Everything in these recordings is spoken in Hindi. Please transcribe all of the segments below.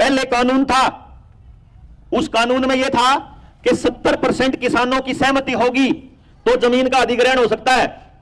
पहले कानून था, उस कानून में यह था कि 70% किसानों की सहमति होगी तो जमीन का अधिग्रहण हो सकता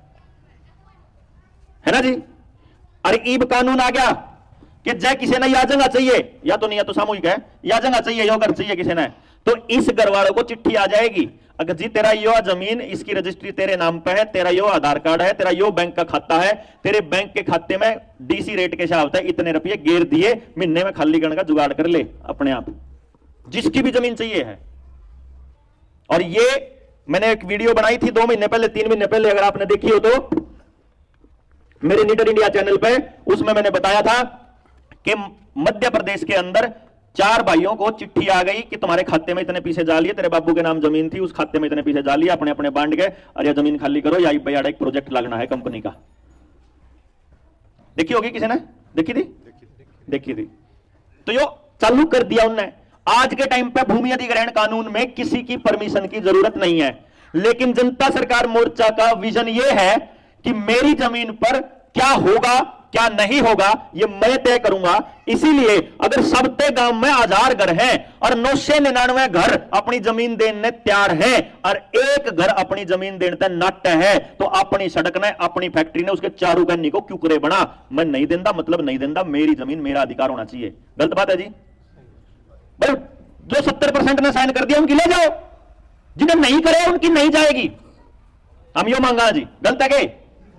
है ना जी। अरे ईब कानून आ गया कि जय किसी ने या जगह चाहिए, या तो नहीं या तो सामूहिक है, या जगह चाहिए या घर चाहिए किसी ने, तो इस घर वालों को चिट्ठी आ जाएगी, अगर जी तेरा यो जमीन, इसकी रजिस्ट्री तेरे नाम पे है, तेरा यो आधार कार्ड है, तेरा यो बैंक का खाता है, तेरे बैंक के खाते में डीसी रेट के हिसाब से इतने रुपये गेर दिए, महीने में खाली करने का जुगाड़ कर ले अपने आप, जिसकी भी जमीन चाहिए है। और ये मैंने एक वीडियो बनाई थी 2 महीने पहले, 3 महीने पहले, अगर आपने देखी हो तो मेरे नीडर इंडिया चैनल पे, उसमें मैंने बताया था कि मध्य प्रदेश के अंदर 4 भाइयों को चिट्ठी आ गई कि तुम्हारे खाते में इतने पैसे डालिए, तेरे बाबू के नाम जमीन थी, उस खाते में इतने पैसे डालिए, अपने अपने बांट गए और यह जमीन खाली करो, या एक प्रोजेक्ट लगना है कंपनी का। देखी होगी किसी ने, देखी थी तो यो चालू कर दिया उनने। आज के टाइम पे भूमि अधिग्रहण कानून में किसी की परमिशन की जरूरत नहीं है, लेकिन जनता सरकार मोर्चा का विजन यह है कि मेरी जमीन पर क्या होगा क्या नहीं होगा ये मैं तय करूंगा। इसीलिए अगर सबते गांव में 1000 घर हैं और 999 घर अपनी जमीन देने तैयार है और एक घर अपनी जमीन देने नाट्य है, तो अपनी सड़क ने, अपनी फैक्ट्री ने उसके चारों गन्नी को क्यों करे बना, मैं नहीं देंदा मतलब नहीं देंदा, मेरी जमीन मेरा अधिकार होना चाहिए। गलत बात है जी भाई। जो 70% ने साइन कर दिया उनकी ले जाओ, जिन्हें नहीं करे उनकी नहीं जाएगी। हम यो मांगा जी, गलत है के?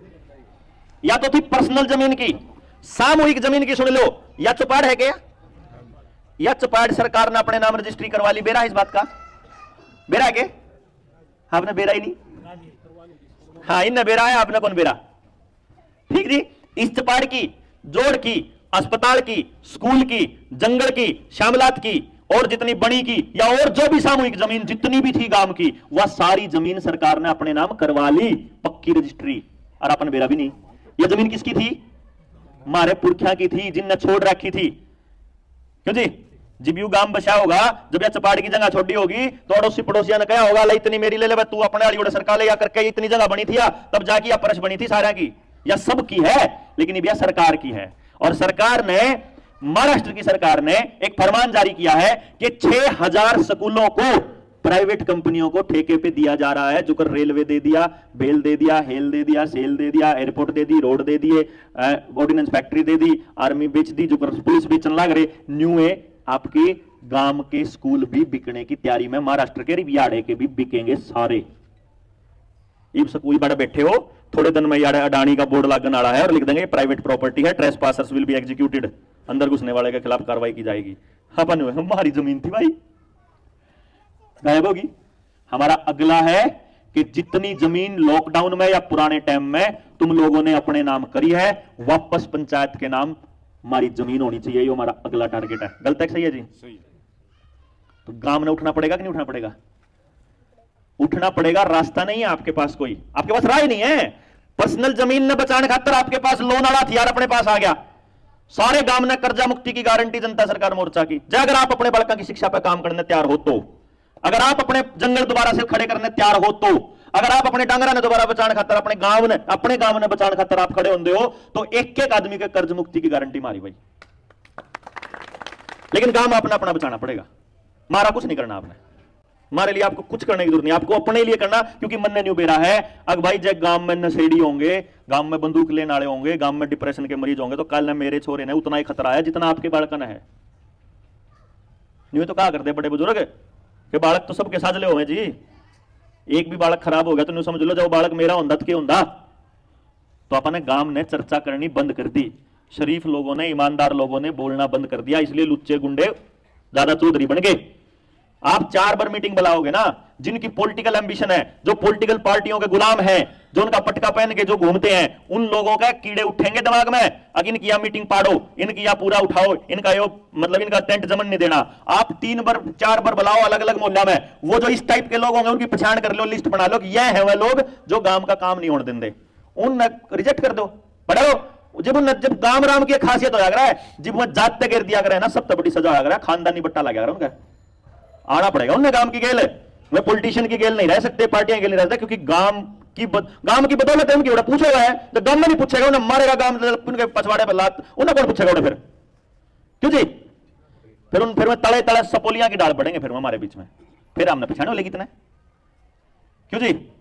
या तो थी पर्सनल जमीन की, सामूहिक जमीन की सुन लो, या चौपाड़ है क्या, या चौपाड़ सरकार ने अपने नाम रजिस्ट्री करवा ली, बेरा इस बात का, बेरा है के? आपने बेरा ही नहीं, हाँ इनने बेरा है, आपने कौन बेरा? ठीक जी। इस चौपाड़ की, जोड़ की, अस्पताल की, स्कूल की, जंगल की, श्यामलात की और जितनी बड़ी की या और जो भी सामूहिक जमीन जितनी भी थी गांव की, वह सारी जमीन सरकार ने अपने नाम करवा ली, पक्की रजिस्ट्री, और अपन बेरा भी नहीं। यह जमीन किसकी थी? हमारे पुरखिया की थी, जिनने छोड़ रखी थी। क्यों जी? जब यू गांव बसा होगा, जब यह चपाड़ की जगह छोड़ी होगी तो अड़ोसी पड़ोसिया ने कहा होगा ले इतनी मेरी ले ले, तू अपने वाली सरकार ले या करके इतनी जगह बनी थी, तब जाके यह परस बनी थी सारा की, या सब की है, लेकिन यह सरकार की है। और सरकार ने, महाराष्ट्र की सरकार ने एक फरमान जारी किया है कि 6000 स्कूलों को प्राइवेट कंपनियों को ठेके पे दिया जा रहा है, जो कर रेलवे दे दिया, बेल दे दिया, हेल दे दिया, सेल दे दिया, एयरपोर्ट दे दी, रोड दे दिए, ऑर्डिनेंस फैक्ट्री दे दी, आर्मी बेच दी, जो कर पुलिस बेचने लग रहे, न्यू है आपके गांव के स्कूल भी बिकने की तैयारी में, महाराष्ट्र के रियाड़े के भी बिकेंगे सारे। इब स्कूल बड़े बैठे हो, थोड़े दिन में यार अडानी का बोर्ड लगने वाला है और लिख देंगे प्राइवेट प्रॉपर्टी है, ट्रेसपासर्स विल बी एग्जीक्यूटेड, अंदर घुसने वाले के खिलाफ कार्रवाई की जाएगी। अपन हमारी जमीन थी भाई, गायब होगी। हमारा अगला है कि जितनी जमीन लॉकडाउन में या पुराने टाइम में तुम लोगों ने अपने नाम करी है, वापस पंचायत के नाम हमारी जमीन होनी चाहिए, ये हमारा अगला टारगेट है। गलत है सही है जी? सही। तो गांव ने उठना पड़ेगा कि नहीं उठना पड़ेगा? उठना पड़ेगा। रास्ता नहीं है आपके पास, कोई आपके पास राय नहीं है। पर्सनल जमीन ने बचाने खातर आपके पास लोन वाला हथियार अपने पास आ गया। सारे गांव ने कर्जा मुक्ति की गारंटी जनता सरकार मोर्चा की। जय अगर आप अपने बालका की शिक्षा पर काम करने तैयार हो तो, अगर आप अपने जंगल दोबारा से खड़े करने तैयार हो तो, अगर आप अपने डांगरा ने दोबारा बचाने खातर, अपने गांव ने बचाने खातर आप खड़े होंगे हो, तो एक एक आदमी के कर्ज मुक्ति की गारंटी मारी भाई। लेकिन गांव में अपना अपना बचाना पड़ेगा, मारा कुछ नहीं करना आपने। हमारे लिए आपको कुछ करने की जरूरत नहीं, आपको अपने लिए करना, क्योंकि मन ने न्यू बेरा है। अगर भाई जब गांव में नशेड़ी होंगे, गांव में बंदूक लेने वाले होंगे, गांव में डिप्रेशन के मरीज होंगे, तो कल न मेरे छोरे ने उतना ही खतरा है जितना आपके बालक ने है। न्यू तो कहा करते बड़े बुजुर्ग कि बालक तो सबके साझले हो जी, एक भी बालक खराब हो गया तो न्यू समझ लो जब बालक मेरा होंदा तो क्या होंदा। तो अपने गांव ने चर्चा करनी बंद कर दी, शरीफ लोगों ने, ईमानदार लोगों ने बोलना बंद कर दिया, इसलिए लुच्चे गुंडे ज्यादा चौधरी बन गए। आप 4 बार मीटिंग बुलाओगे ना, जिनकी पॉलिटिकल एम्बिशन है, जो पॉलिटिकल पार्टियों के गुलाम हैं, जो उनका पटका पहन के जो घूमते हैं, उन लोगों का कीड़े उठेंगे दिमाग में। अगर इनकी या मीटिंग पाड़ो, इनकी या पूरा उठाओ, इनका यो मतलब इनका टेंट जमन नहीं देना। आप 3 बार 4 बार बुलाओ अलग अलग मोहल्ला में, वो जो इस टाइप के लोग होंगे उनकी पहचान कर लो, लिस्ट बना लो कि यह है वह लोग जो गांव का काम नहीं होने देंगे, उन रिजेक्ट कर दो, बढ़ाओ। जब गांव राम की खासियत हो जाएगा है, जब वह जाते गिर दिया करे ना, सबसे बड़ी सजा हो खानदानी बट्टा लगा उनका, आना पड़ेगा उन्हें गांव की गेल है। वे पॉलिटिशियन की गेल नहीं रह सकते, पार्टियां की गेल नहीं रह सकते, क्योंकि गांव की बदौलत है उनकी। उन्हें पूछा हुआ है तो गांव में नहीं पूछेगा, उन्हें मारेगा गांव उनके पछवाड़े पर लात, उन्हें कौन पूछेगा उन्हें फिर? क्यों जी? फिर में तले तले सपोलियां की डाल पड़ेंगे फिर हमारे बीच में, फिर हमने पिछाने लेगी इतना। क्यों जी?